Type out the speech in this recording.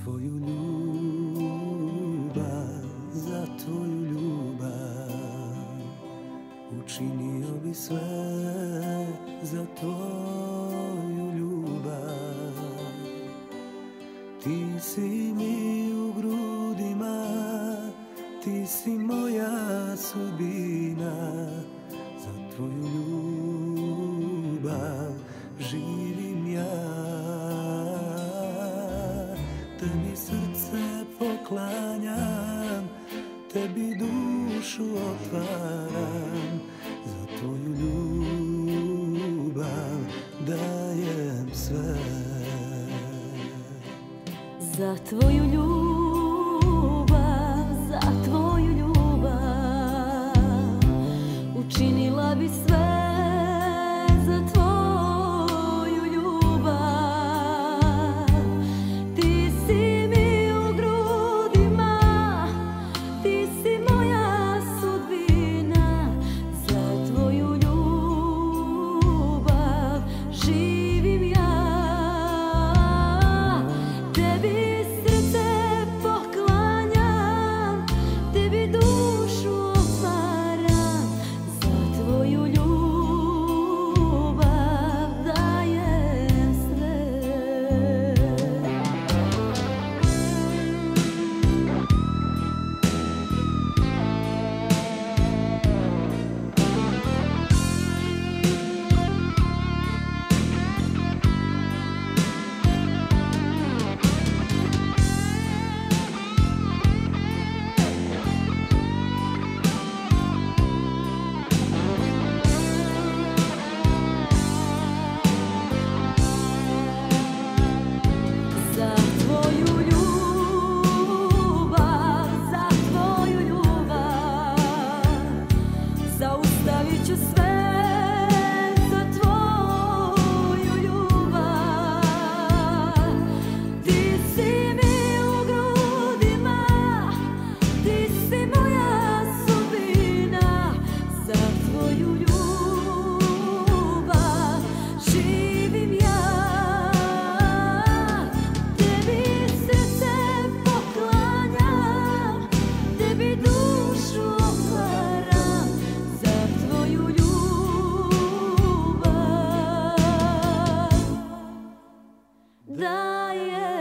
tvoju ljubav, za tvoju ljubav. Učinio bi sve za tvoju ljubav. Ti si mi u grudima, ti si moja sudbina. Za tvoju ljubav živim ja. Tebi srce poklanjam, tebi dušu otvaram. Za tvoju ljubav dajem sve. Za tvoju ljubav, za tvoju ljubav, učinila bi sve. Za tvoju ljubav, ti si mi u grudima, ti si moja sudbina. Za tvoju ljubav živim ja. Tebi srce poklanjam, tebi dušu otvaram. Za tvoju ljubav dajem sve. Za tvoju ljubav, za tvoju ljubav, zaustavit ću sve. Za tvoju ljubav, ti si mi u grudima, ti si moja sudbina. Za tvoju ljubav živim ja. Tebi srce poklanjam, tebi dušu otvaram. Za tvoju ljubav dajem